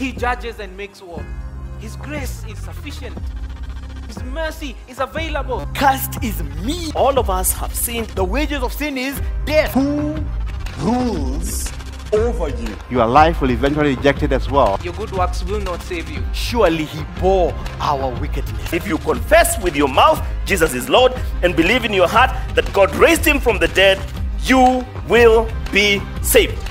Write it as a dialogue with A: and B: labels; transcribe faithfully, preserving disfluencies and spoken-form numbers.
A: He judges and makes war. His grace is sufficient. His mercy is available.
B: Cursed is me.
C: All of us have sinned.
B: The wages of sin is death.
D: Who rules over you?
E: Your life will eventually reject it as well.
A: Your good works will not save you.
B: Surely he bore our wickedness.
C: If you confess with your mouth Jesus is Lord and believe in your heart that God raised him from the dead, you will be saved.